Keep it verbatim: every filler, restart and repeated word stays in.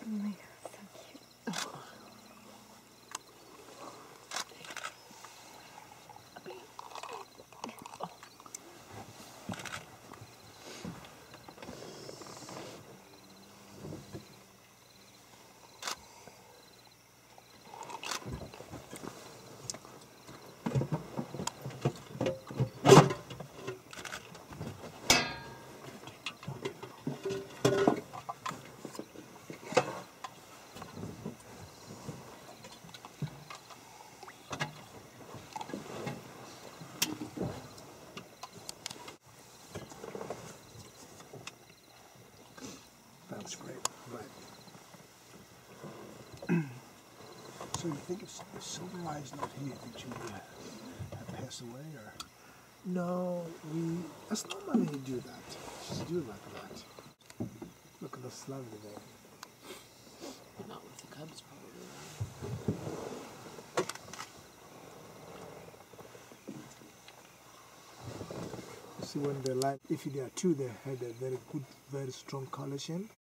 Oh my god, so cute. That's great, right. So you think if, if Silver Eye's not here, you think she would have passed away, or? No, we, that's normally you do that. Just do it like that. Look at the lovely there. Not with the cubs, probably. See, when they like, if there are two, they had a very good, very strong coalition.